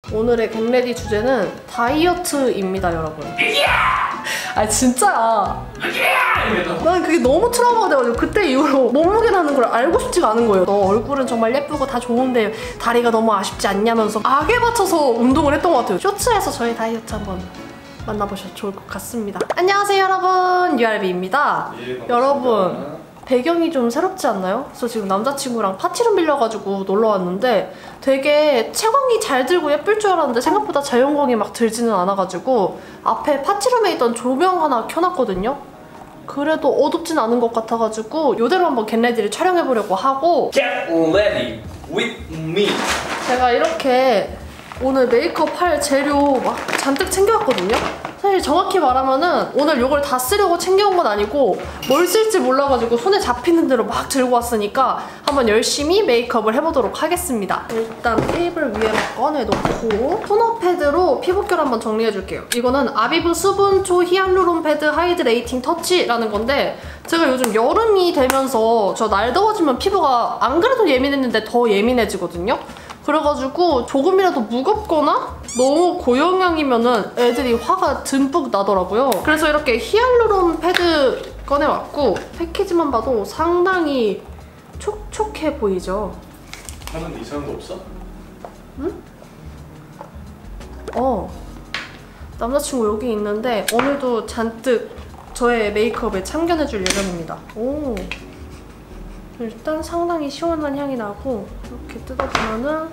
오늘의 겟레디 주제는 다이어트입니다, 여러분. 아 진짜야. 나는 그게 너무 트라우마가 돼가지고 그때 이후로 몸무게라는 걸 알고 싶지가 않은 거예요. 너 얼굴은 정말 예쁘고 다 좋은데 다리가 너무 아쉽지 않냐면서 악에 받쳐서 운동을 했던 것 같아요. 쇼츠에서 저희 다이어트 한번 만나보셔도 좋을 것 같습니다. 안녕하세요 여러분, URB입니다. 예, 여러분 배경이 좀 새롭지 않나요? 그래서 지금 남자친구랑 파티룸 빌려가지고 놀러 왔는데 되게 채광이 잘 들고 예쁠 줄 알았는데 생각보다 자연광이 막 들지는 않아가지고 앞에 파티룸에 있던 조명 하나 켜놨거든요? 그래도 어둡진 않은 것 같아가지고 이대로 한번 겟레디를 촬영해보려고 하고 Get ready with me. 제가 이렇게 오늘 메이크업 할 재료 막 잔뜩 챙겨왔거든요? 사실 정확히 말하면은 오늘 이걸 다 쓰려고 챙겨온 건 아니고 뭘 쓸지 몰라가지고 손에 잡히는 대로 막 들고 왔으니까 한번 열심히 메이크업을 해보도록 하겠습니다. 일단 테이블 위에 막 꺼내놓고 토너 패드로 피부결 한번 정리해줄게요. 이거는 아비브 수분초 히알루론 패드 하이드레이팅 터치라는 건데 제가 요즘 여름이 되면서 저 날 더워지면 피부가 안 그래도 예민했는데 더 예민해지거든요? 그래가지고 조금이라도 무겁거나 너무 고영양이면은 애들이 화가 듬뿍 나더라고요. 그래서 이렇게 히알루론 패드 꺼내왔고 패키지만 봐도 상당히 촉촉해 보이죠? 하는 이상한 거 없어? 응? 남자친구 여기 있는데 오늘도 잔뜩 저의 메이크업에 참견해줄 예정입니다. 오. 일단 상당히 시원한 향이 나고 이렇게 뜯어보면은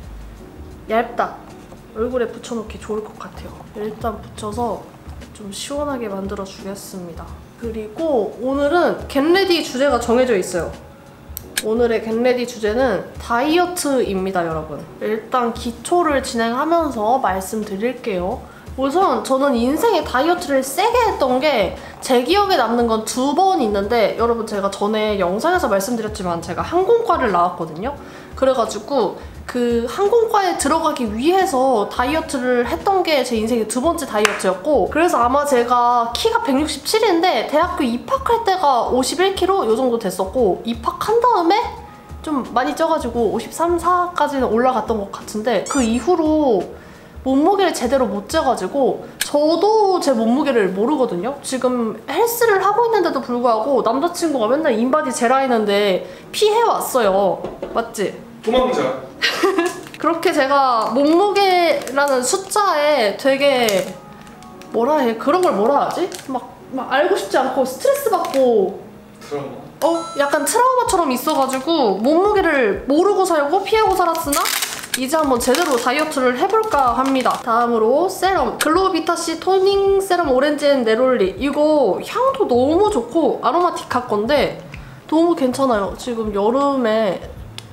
얇다. 얼굴에 붙여놓기 좋을 것 같아요. 일단 붙여서 좀 시원하게 만들어 주겠습니다. 그리고 오늘은 겟레디 주제가 정해져 있어요. 오늘의 겟레디 주제는 다이어트입니다, 여러분. 일단 기초를 진행하면서 말씀드릴게요. 우선 저는 인생에 다이어트를 세게 했던 게 제 기억에 남는 건 2번 있는데 여러분 제가 전에 영상에서 말씀드렸지만 제가 항공과를 나왔거든요. 그래가지고 그 항공과에 들어가기 위해서 다이어트를 했던 게 제 인생의 2번째 다이어트였고 그래서 아마 제가 키가 167인데 대학교 입학할 때가 51kg 요 정도 됐었고 입학한 다음에 좀 많이 쪄가지고 53, 4까지는 올라갔던 것 같은데 그 이후로 몸무게를 제대로 못 재가지고 저도 제 몸무게를 모르거든요. 지금 헬스를 하고 있는데도 불구하고 남자친구가 맨날 인바디 재라했는데 피해왔어요. 맞지? 도망자. 그렇게 제가 몸무게라는 숫자에 되게 뭐라 해? 그런 걸 뭐라 하지? 막 알고 싶지 않고 스트레스 받고 트라우마. 약간 트라우마처럼 있어가지고 몸무게를 모르고 살고 피하고 살았으나 이제 한번 제대로 다이어트를 해볼까 합니다. 다음으로 세럼 글로비타C 토닝 세럼 오렌지 앤 네롤리. 이거 향도 너무 좋고 아로마티카 건데 너무 괜찮아요. 지금 여름에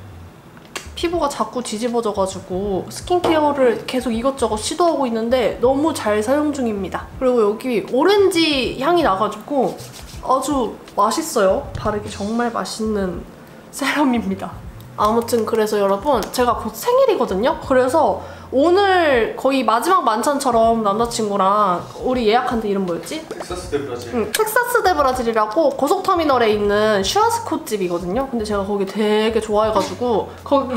피부가 자꾸 뒤집어져가지고 스킨케어를 계속 이것저것 시도하고 있는데 너무 잘 사용 중입니다. 그리고 여기 오렌지 향이 나가지고 아주 맛있어요. 바르기 정말 맛있는 세럼입니다. 아무튼 그래서 여러분 제가 곧 생일이거든요? 그래서 오늘 거의 마지막 만찬처럼 남자친구랑 우리 예약한 데 이름 뭐였지? 텍사스 대 브라질. 응, 텍사스 대 브라질이라고 고속터미널에 있는 슈아스코 집이거든요? 근데 제가 거기 되게 좋아해가지고 거기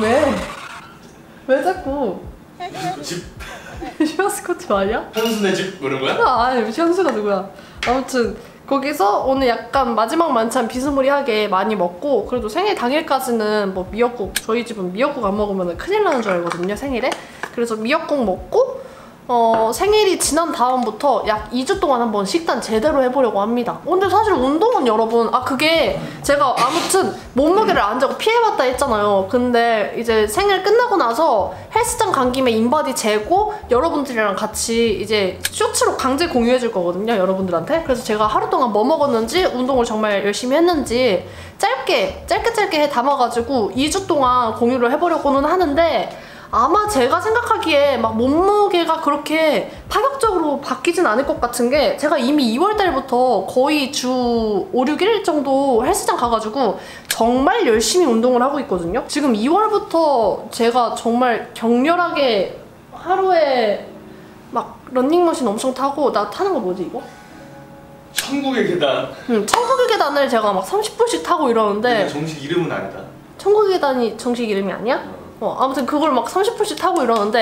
왜 자꾸 집. 슈아스코 집 아니야? 현수네 집 그런 거야? 아니 현수가 누구야. 아무튼 거기서 오늘 약간 마지막 만찬 비스무리하게 많이 먹고 그래도 생일 당일까지는 뭐 미역국 저희 집은 미역국 안 먹으면 큰일 나는 줄 알거든요 생일에. 그래서 미역국 먹고 생일이 지난 다음부터 약 2주 동안 한번 식단 제대로 해보려고 합니다. 근데 사실 운동은 여러분 그게 제가 아무튼 몸무게를 안 재고 피해봤다 했잖아요. 근데 이제 생일 끝나고 나서 헬스장 간 김에 인바디 재고 여러분들이랑 같이 이제 쇼츠로 강제 공유해줄 거거든요, 여러분들한테. 그래서 제가 하루 동안 뭐 먹었는지 운동을 정말 열심히 짧게 담아가지고 2주 동안 공유를 해보려고는 하는데 아마 제가 생각하기에 막 몸무게가 그렇게 파격적으로 바뀌진 않을 것 같은 게 제가 이미 2월달부터 거의 주 5, 6일 정도 헬스장 가가지고 정말 열심히 운동을 하고 있거든요. 지금 2월부터 제가 정말 격렬하게 하루에 막 런닝머신 엄청 타고 나 타는 거 뭐지 이거? 천국의 계단. 천국의 계단을 제가 막 30분씩 타고 이러는데 정식 이름은 아니다. 천국의 계단이 정식 이름이 아니야? 아무튼 그걸 막 30분씩 타고 이러는데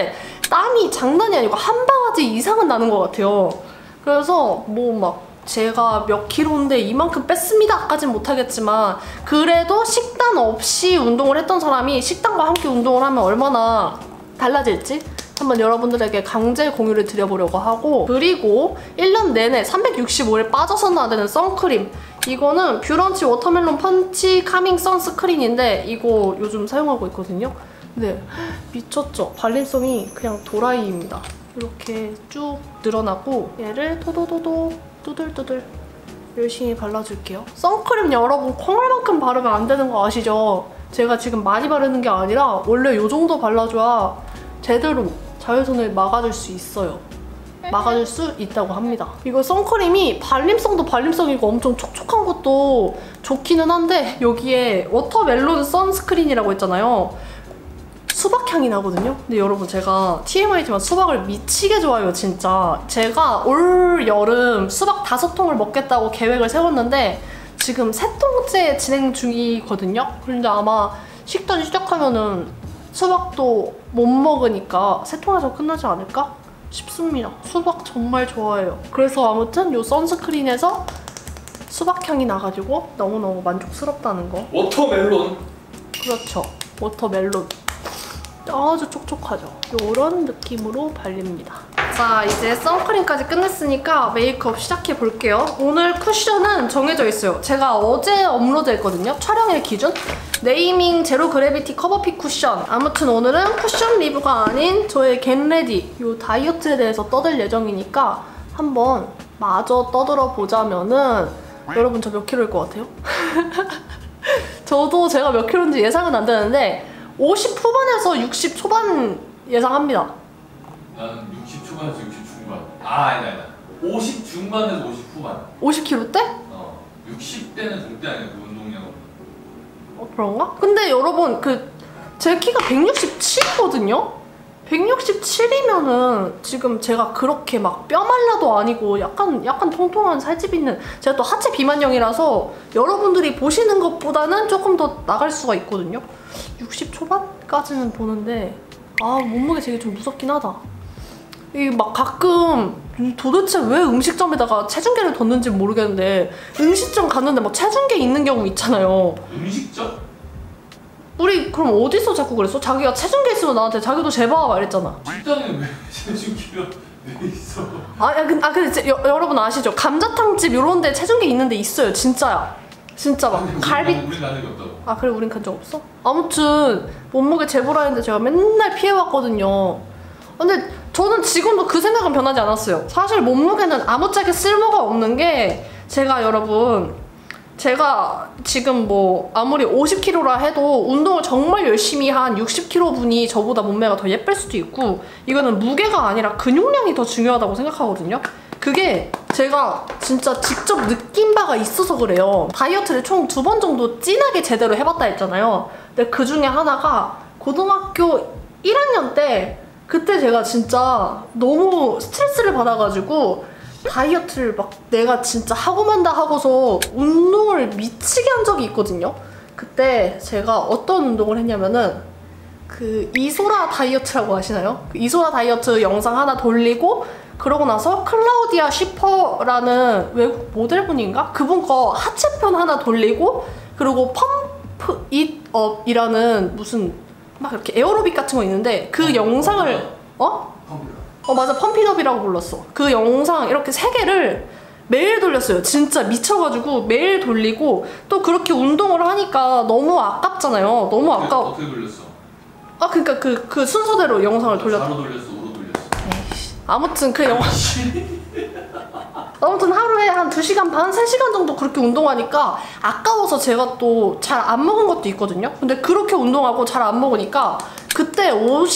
땀이 장난이 아니고 한 바가지 이상은 나는 것 같아요. 그래서 뭐 막 제가 몇 킬로인데 이만큼 뺐습니다 까진 못하겠지만 그래도 식단 없이 운동을 했던 사람이 식단과 함께 운동을 하면 얼마나 달라질지 한번 여러분들에게 강제 공유를 드려보려고 하고, 그리고 1년 내내 365일 빠져서는 안 되는 선크림. 이거는 뷰런치 워터멜론 펀치 카밍 선스크린인데 이거 요즘 사용하고 있거든요. 근데 미쳤죠? 발림성이 그냥 도라이입니다. 이렇게 쭉 늘어나고 얘를 토도도도 두들두들 열심히 발라줄게요. 선크림 여러분 콩알만큼 바르면 안 되는 거 아시죠? 제가 지금 많이 바르는 게 아니라 원래 이 정도 발라줘야 제대로 자외선을 막아줄 수 있어요. 막아줄 수 있다고 합니다. 이거 선크림이 발림성도 발림성이고 엄청 촉촉한 것도 좋기는 한데 여기에 워터멜론 선스크린이라고 했잖아요. 수박향이 나거든요? 근데 여러분 제가 TMI지만 수박을 미치게 좋아해요 진짜. 제가 올 여름 수박 5통을 먹겠다고 계획을 세웠는데 지금 3통째 진행 중이거든요? 그런데 아마 식단 시작하면은 수박도 못 먹으니까 3통에서 끝나지 않을까 싶습니다. 수박 정말 좋아해요. 그래서 아무튼 이 선스크린에서 수박향이 나가지고 너무너무 만족스럽다는 거. 워터멜론. 그렇죠. 워터멜론. 아주 촉촉하죠. 이런 느낌으로 발립니다. 자, 이제 선크림까지 끝냈으니까 메이크업 시작해 볼게요. 오늘 쿠션은 정해져 있어요. 제가 어제 업로드했거든요. 촬영일 기준. 네이밍 제로 그래비티 커버핏 쿠션. 아무튼 오늘은 쿠션 리뷰가 아닌 저의 겟레디 이 다이어트에 대해서 떠들 예정이니까 한번 마저 떠들어 보자면은 여러분 저 몇 킬로일 것 같아요? 저도 제가 몇 킬로인지 예상은 안 되는데 50 후반에서 60 초반 예상합니다. 나는 60 초반에서 60 중반. 아니다. 50 중반에서 50 후반. 50kg 대? 60대는 절대 아니야, 그 운동량은. 그런가? 근데 여러분 제 키가 167이거든요? 167이면은 지금 제가 그렇게 막 뼈 말라도 아니고 약간 통통한 살집 있는, 제가 또 하체 비만형이라서 여러분들이 보시는 것보다는 조금 더 나갈 수가 있거든요? 60 초반까지는 보는데 몸무게 되게 좀 무섭긴 하다. 이게 막 가끔 도대체 왜 음식점에다가 체중계를 뒀는지 모르겠는데 음식점 갔는데 막 체중계 있는 경우 있잖아요. 음식점? 우리 그럼 어디서 자꾸 그랬어? 자기가 체중계 있으면 나한테 자기도 재봐 막 이랬잖아. 식당에 왜 체중계가 왜 있어? 근데 여러분 아시죠? 감자탕집 이런 데 체중계 있는 데 있어요. 진짜야. 진짜 막 갈비. 우린 간 적이 없다고. 그래 우린 간 적 없어? 아무튼 몸무게 재보라 했는데 제가 맨날 피해왔거든요. 근데 저는 지금도 그 생각은 변하지 않았어요. 사실 몸무게는 아무짝에 쓸모가 없는 게 제가 지금 뭐 아무리 50kg라 해도 운동을 정말 열심히 한 60kg 분이 저보다 몸매가 더 예쁠 수도 있고, 이거는 무게가 아니라 근육량이 더 중요하다고 생각하거든요. 그게 제가 진짜 직접 느낀 바가 있어서 그래요. 다이어트를 총 2번 정도 진하게 제대로 해봤다 했잖아요. 근데 그 중에 하나가 고등학교 1학년 때, 그때 제가 진짜 너무 스트레스를 받아가지고 다이어트를 막 내가 진짜 하고 만다 하고서 운동을 미치게 한 적이 있거든요. 그때 제가 어떤 운동을 했냐면은 그 이소라 다이어트라고 아시나요? 그 이소라 다이어트 영상 하나 돌리고 그러고 나서 클라우디아 쉬퍼라는 외국 모델분인가? 그분 거 하체편 하나 돌리고, 그리고 펌프 잇 업이라는 무슨 막 이렇게 에어로빅 같은 거 있는데 그 영상을 맞아, 펌핏업이라고 불렀어. 그 영상 이렇게 3개를 매일 돌렸어요. 진짜 미쳐가지고 매일 돌리고, 또 그렇게 운동을 하니까 너무 아깝잖아요. 너무 아까워. 어떻게 돌렸어? 그러니까 그 순서대로 영상을 돌렸다. 좌로 돌렸어, 우로 돌렸어? 아무튼 아무튼 하루에 한 2시간 반, 3시간 정도 그렇게 운동하니까 아까워서 제가 또 잘 안 먹은 것도 있거든요. 근데 그렇게 운동하고 잘 안 먹으니까 그때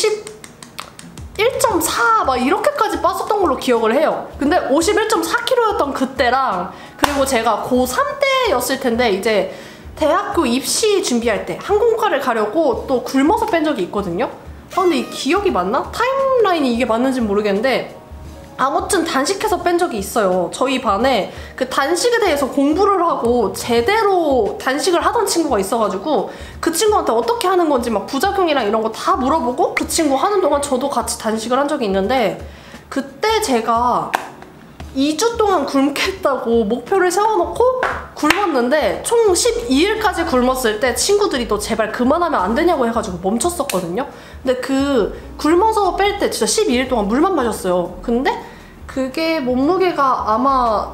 51.4 막 이렇게까지 빠졌던 걸로 기억을 해요. 근데 51.4kg였던 그때랑, 그리고 제가 고3 때였을 텐데 이제 대학교 입시 준비할 때 항공과를 가려고 또 굶어서 뺀 적이 있거든요. 근데 이 기억이 맞나? 타임라인이 이게 맞는지 모르겠는데 아무튼 단식해서 뺀 적이 있어요. 저희 반에 그 단식에 대해서 공부를 하고 제대로 단식을 하던 친구가 있어가지고 그 친구한테 어떻게 하는 건지 막 부작용이랑 이런 거 다 물어보고 그 친구 하는 동안 저도 같이 단식을 한 적이 있는데 그때 제가 2주 동안 굶겠다고 목표를 세워놓고 굶었는데 총 12일까지 굶었을 때 친구들이 너 제발 그만하면 안 되냐고 해가지고 멈췄었거든요. 근데 그 굶어서 뺄 때 진짜 12일 동안 물만 마셨어요. 근데 그게 몸무게가 아마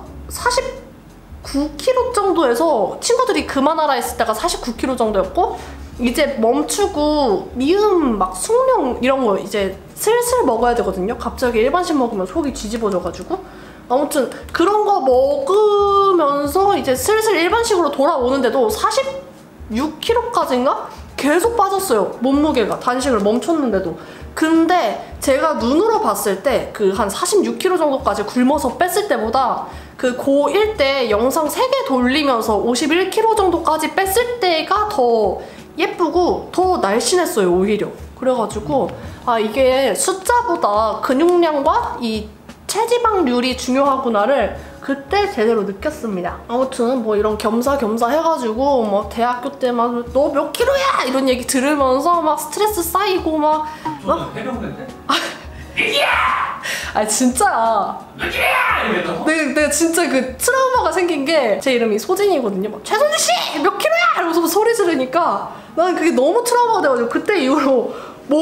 49kg 정도에서 친구들이 그만하라 했을 때가 49kg 정도였고 이제 멈추고 미음 막 숭늉 이런 거 이제 슬슬 먹어야 되거든요. 갑자기 일반식 먹으면 속이 뒤집어져가지고 아무튼 그런 거 먹으면서 이제 슬슬 일반식으로 돌아오는데도 46kg까지인가? 계속 빠졌어요. 몸무게가 단식을 멈췄는데도. 근데 제가 눈으로 봤을 때 그 한 46kg 정도까지 굶어서 뺐을 때보다 그 고1 때 영상 3개 돌리면서 51kg 정도까지 뺐을 때가 더 예쁘고 더 날씬했어요 오히려. 그래가지고 아 이게 숫자보다 근육량과 이 체지방률이 중요하구나를 그때 제대로 느꼈습니다. 아무튼 뭐 이런 겸사겸사 해가지고 뭐 대학교 때 막 너 몇 킬로야 이런 얘기 들으면서 막 스트레스 쌓이고 막 해병대인데? 아 진짜야. 내가 진짜 그 트라우마가 생긴 게 제 이름이 소진이거든요. 막 최소진 씨 몇 킬로야 이러면서 소리 지르니까 나는 그게 너무 트라우마가 돼가지고 그때 이후로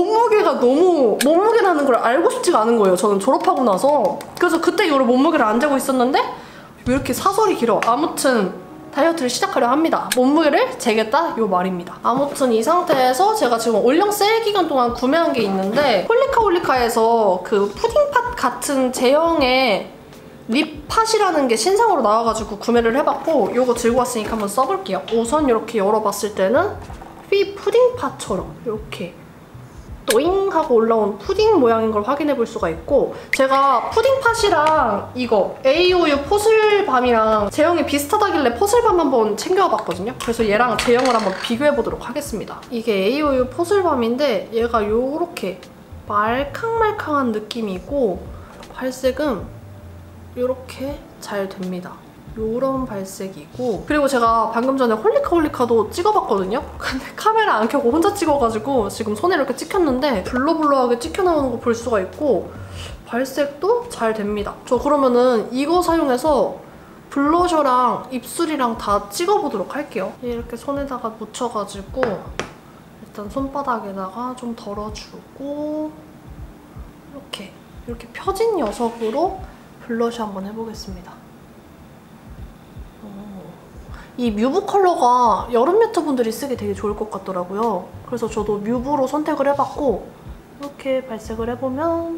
몸무게라는 걸 알고 싶지가 않은 거예요. 저는 졸업하고 나서. 그래서 그때 이후로 몸무게를 안 재고 있었는데 왜 이렇게 사설이 길어. 아무튼 다이어트를 시작하려 합니다. 몸무게를 재겠다 요 말입니다. 아무튼 이 상태에서 제가 지금 올영 세일 기간 동안 구매한 게 있는데 홀리카홀리카에서 그 푸딩팟 같은 제형의 립팟이라는 게 신상으로 나와가지고 구매를 해봤고 요거 들고 왔으니까 한번 써볼게요. 우선 이렇게 열어봤을 때는 휘 푸딩팟처럼 이렇게 또잉 하고 올라온 푸딩 모양인 걸 확인해 볼 수가 있고 제가 푸딩팟이랑 이거 AOU 포슬밤이랑 제형이 비슷하다길래 포슬밤 한번 챙겨와 봤거든요. 그래서 얘랑 제형을 한번 비교해 보도록 하겠습니다. 이게 AOU 포슬밤인데 얘가 요렇게 말캉말캉한 느낌이고 발색은 요렇게 잘 됩니다. 요런 발색이고 그리고 제가 방금 전에 홀리카홀리카도 찍어봤거든요? 근데 카메라 안 켜고 혼자 찍어가지고 지금 손에 이렇게 찍혔는데 블러블러하게 찍혀나오는 거 볼 수가 있고 발색도 잘 됩니다. 저 그러면은 이거 사용해서 블러셔랑 입술이랑 다 찍어보도록 할게요. 이렇게 손에다가 묻혀가지고 일단 손바닥에다가 좀 덜어주고 이렇게 펴진 녀석으로 블러셔 한번 해보겠습니다. 이 뮤브 컬러가 여름 뮤트 분들이 쓰기 되게 좋을 것 같더라고요. 그래서 저도 뮤브로 선택을 해봤고 이렇게 발색을 해보면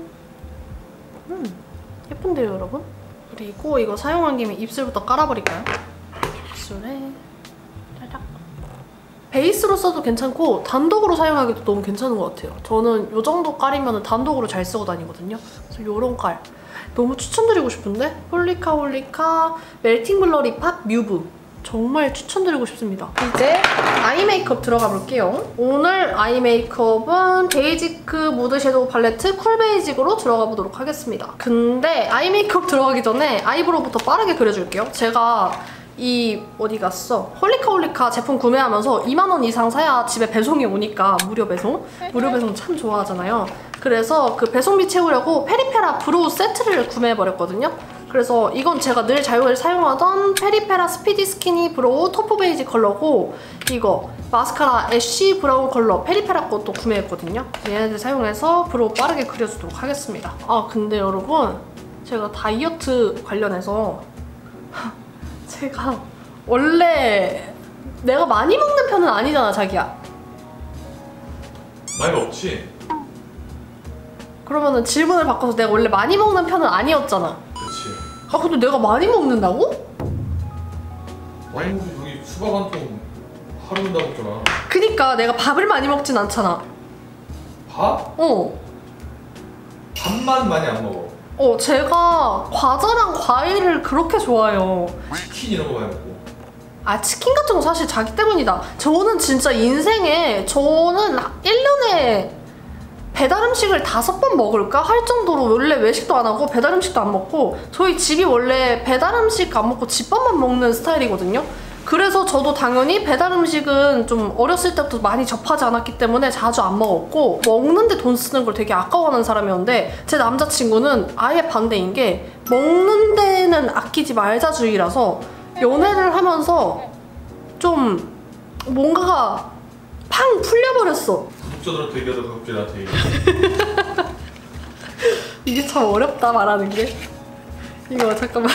예쁜데요 여러분? 그리고 이거 사용한 김에 입술부터 깔아버릴까요? 입술에 짜작. 베이스로 써도 괜찮고 단독으로 사용하기도 너무 괜찮은 것 같아요. 저는 이 정도 깔이면 단독으로 잘 쓰고 다니거든요. 그래서 이런 깔 너무 추천드리고 싶은데? 홀리카홀리카 멜팅 블러 립팟 뮤브 정말 추천드리고 싶습니다. 이제 아이 메이크업 들어가 볼게요. 오늘 아이 메이크업은 베이지크 무드 섀도우 팔레트 쿨 베이직으로 들어가 보도록 하겠습니다. 근데 아이 메이크업 들어가기 전에 아이브로우부터 빠르게 그려줄게요. 제가 이 어디 갔어? 홀리카홀리카 제품 구매하면서 2만 원 이상 사야 집에 배송이 오니까 무료 배송 참 좋아하잖아요. 그래서 그 배송비 채우려고 페리페라 브로우 세트를 구매해버렸거든요. 그래서 이건 제가 늘 사용하던 페리페라 스피디 스키니 브로우 토프 베이지 컬러고 이거 마스카라 애쉬 브라운 컬러 페리페라 것도 구매했거든요. 얘네들 사용해서 브로우 빠르게 그려주도록 하겠습니다. 아 근데 여러분 제가 다이어트 관련해서 제가 원래 내가 많이 먹는 편은 아니잖아 자기야. 많이 먹지? 그러면은 질문을 바꿔서 내가 원래 많이 먹는 편은 아니었잖아. 그치. 아 근데 내가 많이 먹는다고? 많이 먹지. 여기 수박 한 통 하루 다 먹잖아. 그니까 내가 밥을 많이 먹진 않잖아. 밥? 밥만 많이 안 먹어. 제가 과자랑 과일을 그렇게 좋아해요. 치킨 이런 거 많이 먹고. 아 치킨 같은 거 사실 자기 때문이다. 저는 진짜 인생에 저는 1년에 배달 음식을 5번 먹을까 할 정도로 원래 외식도 안 하고 배달 음식도 안 먹고 저희 집이 원래 배달 음식 안 먹고 집밥만 먹는 스타일이거든요. 그래서 저도 당연히 배달 음식은 좀 어렸을 때부터 많이 접하지 않았기 때문에 자주 안 먹었고 먹는데 돈 쓰는 걸 되게 아까워하는 사람이었는데 제 남자친구는 아예 반대인 게 먹는 데는 아끼지 말자주의라서 연애를 하면서 좀 뭔가가 팡 풀려버렸어. 구독자들한테 얘기하다 갑자기 나한테 얘기해. 이게 참 어렵다 말하는 게. 이거 잠깐만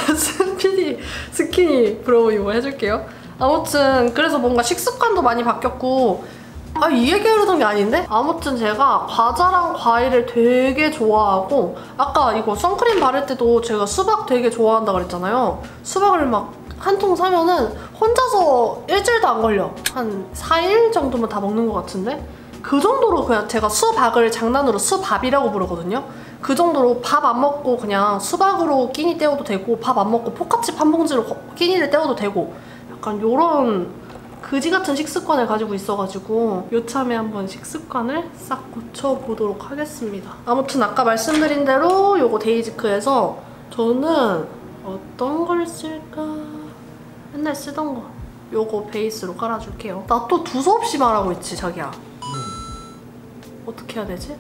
스키니 브로우 이거 해줄게요. 아무튼 그래서 뭔가 식습관도 많이 바뀌었고 이 얘기하려던 게 아닌데? 아무튼 제가 과자랑 과일을 되게 좋아하고 아까 이거 선크림 바를 때도 제가 수박 되게 좋아한다 그랬잖아요. 수박을 막 한 통 사면은 혼자서 일주일도 안 걸려. 한 4일 정도면 다 먹는 것 같은데? 그 정도로 그냥 제가 수박을 장난으로 수밥이라고 부르거든요. 그 정도로 밥 안 먹고 그냥 수박으로 끼니 때워도 되고 밥 안 먹고 포카칩 한 봉지로 끼니를 때워도 되고 약간 요런 그지 같은 식습관을 가지고 있어가지고 요참에 한번 식습관을 싹 고쳐보도록 하겠습니다. 아무튼 아까 말씀드린 대로 요거 데이지크에서 저는 어떤 걸 쓸까? 맨날 쓰던 거 요거 베이스로 깔아줄게요. 나 또 두서없이 말하고 있지 자기야. 어떻게 해야 되지?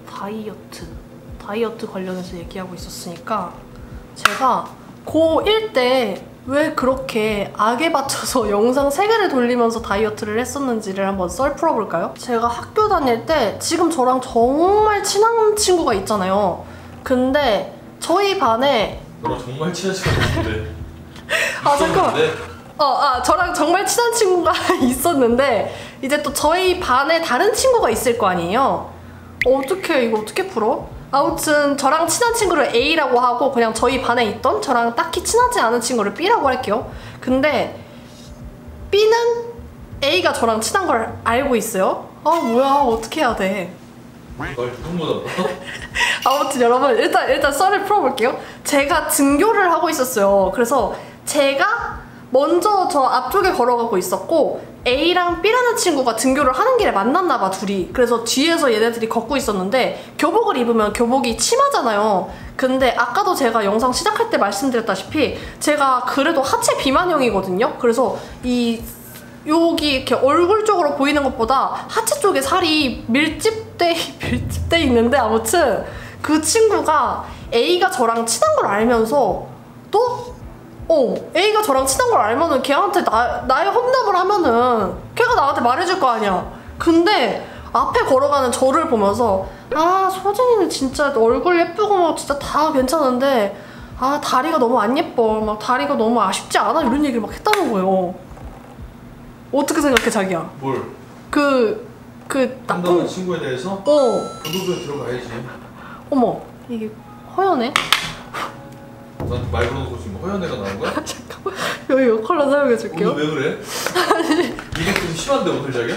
다이어트 관련해서 얘기하고 있었으니까 제가 고1 때 왜 그렇게 악에 받쳐서 영상 3개를 돌리면서 다이어트를 했었는지를 한번 썰 풀어볼까요? 제가 학교 다닐 때 지금 저랑 정말 친한 친구가 있잖아요. 근데 저희 반에 너랑 정말 친한 시간 없는데. 잠깐만. 저랑 정말 친한 친구가 있었는데 이제 또 저희 반에 다른 친구가 있을 거 아니에요? 이거 어떻게 풀어? 아무튼 저랑 친한 친구를 A라고 하고 그냥 저희 반에 있던 저랑 딱히 친하지 않은 친구를 B라고 할게요. 근데 B는 A가 저랑 친한 걸 알고 있어요. 뭐야 어떻게 해야 돼? 말 누군보다 아무튼 여러분 일단 썰을 풀어볼게요. 제가 등교를 하고 있었어요. 그래서 제가 먼저 저 앞쪽에 걸어가고 있었고 A랑 B라는 친구가 등교를 하는 길에 만났나봐 둘이. 그래서 뒤에서 얘네들이 걷고 있었는데 교복을 입으면 교복이 치마잖아요. 근데 아까도 제가 영상 시작할 때 말씀드렸다시피 제가 그래도 하체 비만형이거든요. 그래서 여기 이렇게 얼굴 쪽으로 보이는 것보다 하체 쪽에 살이 밀집돼 있는데 아무튼 그 친구가 A가 저랑 친한 걸 알면서 또 A가 저랑 친한 걸 알면은 걔한테 나의 험담을 하면은 걔가 나한테 말해줄 거 아니야. 근데 앞에 걸어가는 저를 보면서 소진이는 진짜 얼굴 예쁘고 막 진짜 다 괜찮은데 다리가 너무 안 예뻐. 막 다리가 너무 아쉽지 않아? 이런 얘기를 막 했다는 거예요. 어떻게 생각해 자기야? 뭘? 그 나쁜 친구에 대해서? 그 부분에 들어가야지. 어머 이게 허연해? 난 말 걸어놓고 지금 허연애가 나온 거야? 잠깐만 여기 이 컬러 사용해줄게요. 오늘 왜 그래? 이게 좀 심한데 오늘 자기야?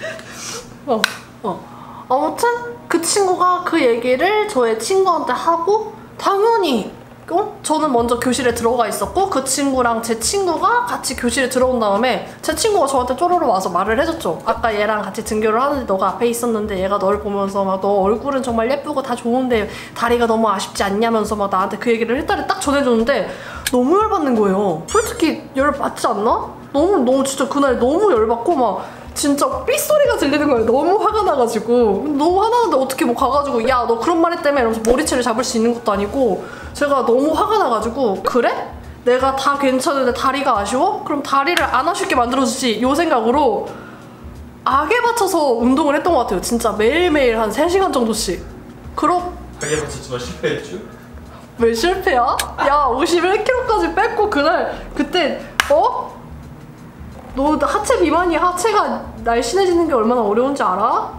아무튼 그 친구가 그 얘기를 저의 친구한테 하고 당연히 저는 먼저 교실에 들어가 있었고 그 친구랑 제 친구가 같이 교실에 들어온 다음에 제 친구가 저한테 쪼로로 와서 말을 해줬죠. 아까 얘랑 같이 등교를 하는데 너가 앞에 있었는데 얘가 널 보면서 막 너 얼굴은 정말 예쁘고 다 좋은데 다리가 너무 아쉽지 않냐면서 막 나한테 그 얘기를 했다를 딱 전해줬는데 너무 열받는 거예요. 솔직히 열받지 않나? 너무 진짜 그날 너무 열받고 막 진짜 삐소리가 들리는 거예요. 너무 화가 나가지고. 너무 화나는데 어떻게 뭐 가가지고 야 너 그런 말 했다며 이러면서 머리채를 잡을 수 있는 것도 아니고 제가 너무 화가 나가지고 그래? 내가 다 괜찮은데 다리가 아쉬워? 그럼 다리를 안 아쉽게 만들어주지 요 생각으로 악에 받쳐서 운동을 했던 것 같아요. 진짜 매일매일 한 3시간 정도씩. 악에 받쳤지만 실패했죠? 왜 실패야? 야 51kg까지 뺐고 그때 너 하체 비만이 하체가 날씬해지는 게 얼마나 어려운지 알아?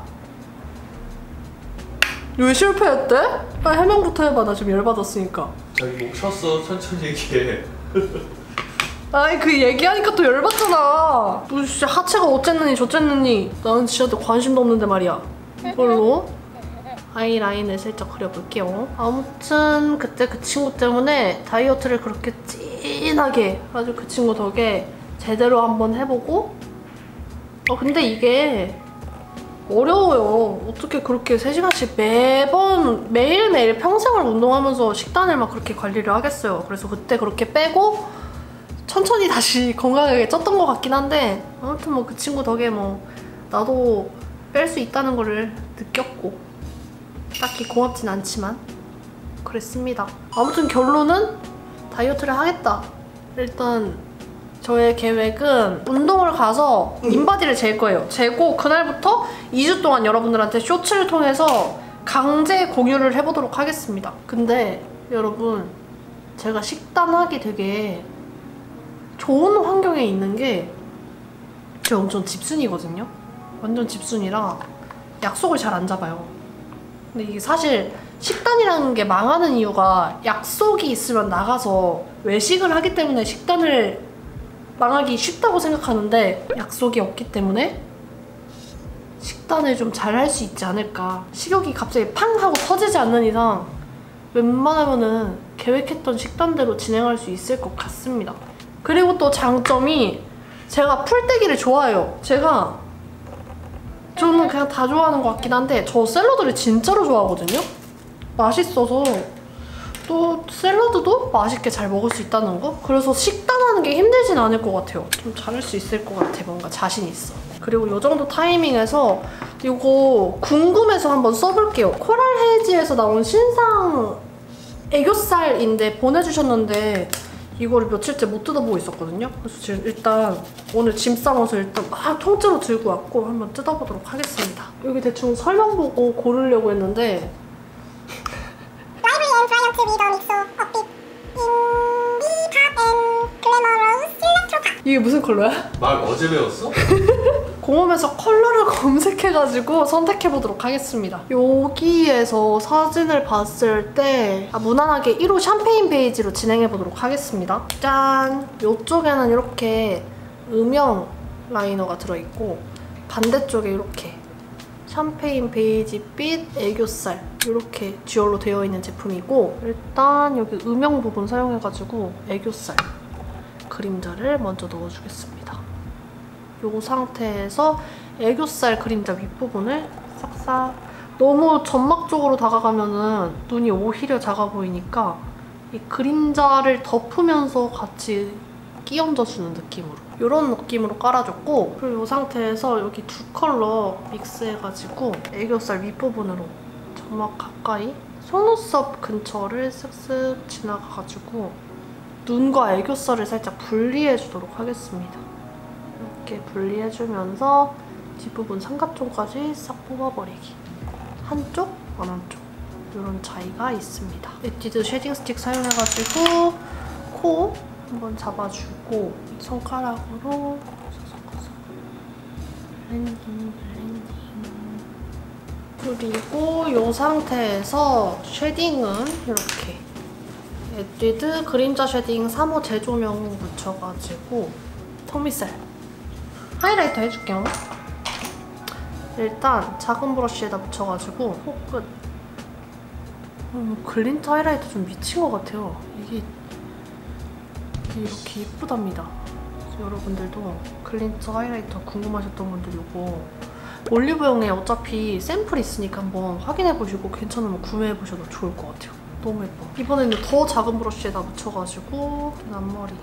왜 실패했대? 빨리 해명부터 해봐. 나 지금 열받았으니까. 자기 목 쳤어. 천천히 얘기해. 아이 그 얘기하니까 또 열받잖아. 너 진짜 하체가 어쨌느니 저쨌느니 나는 진짜 관심도 없는데 말이야. 이걸로 아이라인을 살짝 그려볼게요. 아무튼 그때 그 친구 때문에 다이어트를 그렇게 찐하게 아주 그 친구 덕에 제대로 한번 해보고 근데 이게 어려워요. 어떻게 그렇게 3시간씩 매일매일 평생을 운동하면서 식단을 막 그렇게 관리를 하겠어요. 그래서 그때 그렇게 빼고 천천히 다시 건강하게 쪘던 것 같긴 한데, 아무튼 뭐 그 친구 덕에 뭐 나도 뺄 수 있다는 거를 느꼈고, 딱히 고맙진 않지만 그랬습니다. 아무튼 결론은 다이어트를 하겠다. 일단 저의 계획은 운동을 가서 인바디를 잴 거예요. 재고 그날부터 2주 동안 여러분들한테 쇼츠를 통해서 강제 공유를 해보도록 하겠습니다. 근데 여러분, 제가 식단하기 되게 좋은 환경에 있는 게, 제가 엄청 집순이거든요. 완전 집순이라 약속을 잘 안 잡아요. 근데 이게 사실 식단이라는 게 망하는 이유가 약속이 있으면 나가서 외식을 하기 때문에 식단을 망하기 쉽다고 생각하는데, 약속이 없기 때문에 식단을 좀 잘 할 수 있지 않을까. 식욕이 갑자기 팡 하고 터지지 않는 이상 웬만하면은 계획했던 식단대로 진행할 수 있을 것 같습니다. 그리고 또 장점이, 제가 풀떼기를 좋아해요. 저는 그냥 다 좋아하는 것 같긴 한데, 저 샐러드를 진짜로 좋아하거든요. 맛있어서 또 샐러드도 맛있게 잘 먹을 수 있다는 거? 그래서 식단하는 게 힘들진 않을 것 같아요. 좀 잘할 수 있을 것 같아. 뭔가 자신 있어. 그리고 이 정도 타이밍에서 이거 궁금해서 한번 써볼게요. 코랄헤이즈에서 나온 신상 애교살인데 보내주셨는데, 이거를 며칠째 못 뜯어보고 있었거든요. 그래서 지금 일단 오늘 짐 싸면서 일단 막 통째로 들고 왔고 한번 뜯어보도록 하겠습니다. 여기 대충 설명 보고 고르려고 했는데, 라이브리 앤 브라이언트 위더 믹소 업빛 인디 팝앤 글래머러스 일렉트로 팝. 이게 무슨 컬러야? 말 어제 배웠어? 공홈에서 컬러를 검색해가지고 선택해보도록 하겠습니다. 여기에서 사진을 봤을 때 무난하게 1호 샴페인 베이지로 진행해보도록 하겠습니다. 짠! 이쪽에는 이렇게 음영 라이너가 들어있고, 반대쪽에 이렇게 샴페인 베이지빛 애교살 이렇게 듀얼로 되어 있는 제품이고, 일단 여기 음영 부분 사용해가지고 애교살 그림자를 먼저 넣어주겠습니다. 이 상태에서 애교살 그림자 윗부분을 싹싹, 너무 점막적으로 다가가면은 눈이 오히려 작아 보이니까 이 그림자를 덮으면서 같이 끼얹어주는 느낌으로, 이런 느낌으로 깔아줬고, 그리고 이 상태에서 여기 두 컬러 믹스해가지고 애교살 윗부분으로 점막 가까이 속눈썹 근처를 쓱쓱 지나가가지고 눈과 애교살을 살짝 분리해주도록 하겠습니다. 이렇게 분리해주면서 뒷부분 삼각존까지 싹 뽑아버리기. 한쪽, 안 한쪽. 이런 차이가 있습니다. 에뛰드 쉐딩 스틱 사용해가지고 코 한번 잡아주고 손가락으로 섞어서 블렌딩. 그리고 이 상태에서 쉐딩은 이렇게 에뛰드 그림자 쉐딩 3호 재조명 묻혀가지고 턱밑살 하이라이터 해줄게요. 일단 작은 브러쉬에다 묻혀가지고 코끝. 글린트 하이라이터 좀 미친 것 같아요. 이게 이렇게 예쁘답니다. 여러분들도 글린트 하이라이터 궁금하셨던 분들 이거 올리브영에 어차피 샘플 있으니까 한번 확인해보시고 괜찮으면 구매해보셔도 좋을 것 같아요. 너무 예뻐. 이번에는 더 작은 브러쉬에다 묻혀가지고 앞머리.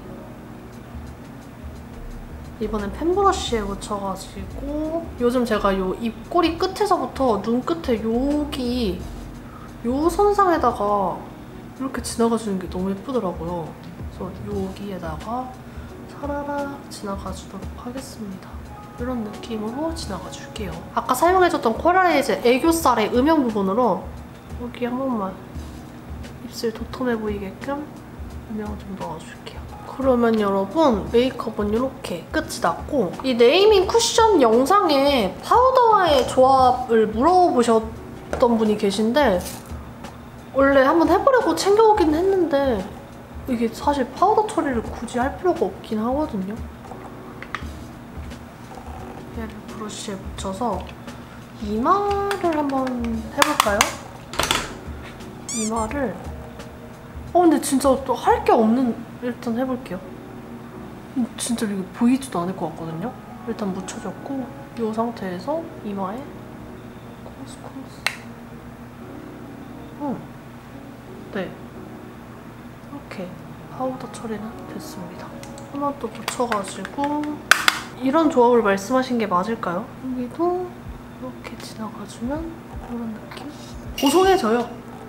이번엔 펜브러쉬에 묻혀가지고, 요즘 제가 요 입꼬리 끝에서부터 눈 끝에 여기 요 선상에다가 이렇게 지나가주는 게 너무 예쁘더라고요. 그래서 여기에다가 사라락 지나가주도록 하겠습니다. 이런 느낌으로 지나가줄게요. 아까 사용해줬던 코랄헤이즈 애교살의 음영 부분으로 여기 한 번만 입술 도톰해 보이게끔 음영을 좀 넣어줄게요. 그러면 여러분, 메이크업은 이렇게 끝이 났고, 이 네이밍 쿠션 영상에 파우더와의 조합을 물어보셨던 분이 계신데, 원래 한번 해보려고 챙겨오긴 했는데 이게 사실 파우더 처리를 굳이 할 필요가 없긴 하거든요. 얘를 브러쉬에 묻혀서 이마를 한번 해볼까요? 이마를 근데 진짜 또 할 게 없는, 일단 해볼게요. 진짜 이게 보이지도 않을 것 같거든요. 일단 묻혀줬고 이 상태에서 이마에 네, 이렇게 파우더 처리는 됐습니다. 하나 또 붙여가지고 이런 조합을 말씀하신 게 맞을까요? 여기도 이렇게 지나가주면 이런 느낌? 고소해져요.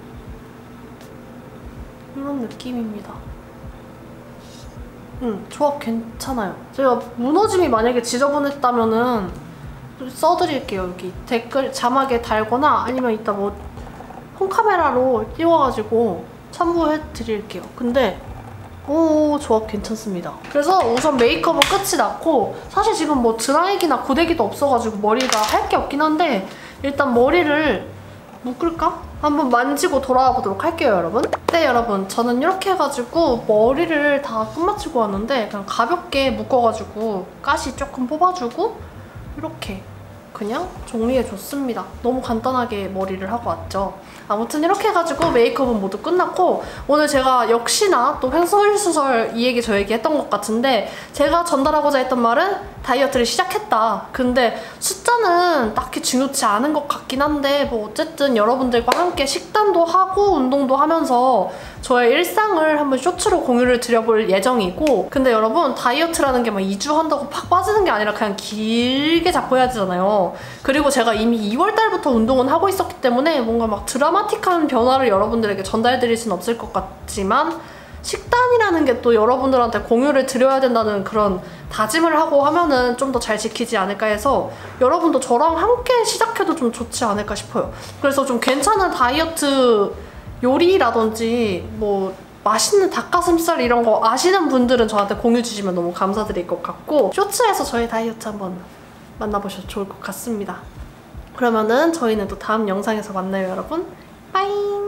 이런 느낌입니다. 조합 괜찮아요. 제가 무너짐이 만약에 지저분했다면은 써드릴게요. 여기 댓글 자막에 달거나 아니면 이따 뭐 홈카메라로 띄워가지고 첨부해드릴게요. 근데 오, 조합 괜찮습니다. 그래서 우선 메이크업은 끝이 났고 사실 지금 뭐 드라이기나 고데기도 없어가지고 머리가 할 게 없긴 한데 일단 머리를 묶을까? 한번 만지고 돌아와 보도록 할게요, 여러분. 네, 여러분. 저는 이렇게 해가지고 머리를 다 끝마치고 왔는데 그냥 가볍게 묶어가지고 가시 조금 뽑아주고 이렇게 그냥 정리해줬습니다. 너무 간단하게 머리를 하고 왔죠. 아무튼 이렇게 해가지고 메이크업은 모두 끝났고 오늘 제가 역시나 또 횡설수설 이 얘기 저 얘기 했던 것 같은데 제가 전달하고자 했던 말은 다이어트를 시작했다. 근데 숫자는 딱히 중요치 않은 것 같긴 한데 뭐 어쨌든 여러분들과 함께 식단도 하고 운동도 하면서 저의 일상을 한번 쇼츠로 공유를 드려볼 예정이고 근데 여러분 다이어트라는 게 막 2주 한다고 팍 빠지는 게 아니라 그냥 길게 잡고 해야 되잖아요. 그리고 제가 이미 2월달부터 운동은 하고 있었기 때문에 뭔가 막 드라마틱한 변화를 여러분들에게 전달드릴 수는 없을 것 같지만 식단이라는 게 또 여러분들한테 공유를 드려야 된다는 그런 다짐을 하고 하면은 좀 더 잘 지키지 않을까 해서 여러분도 저랑 함께 시작해도 좀 좋지 않을까 싶어요. 그래서 좀 괜찮은 다이어트 요리라든지 뭐 맛있는 닭가슴살 이런 거 아시는 분들은 저한테 공유 주시면 너무 감사드릴 것 같고 쇼츠에서 저의 다이어트 한번 만나보셔도 좋을 것 같습니다. 그러면은 저희는 또 다음 영상에서 만나요, 여러분. 빠이!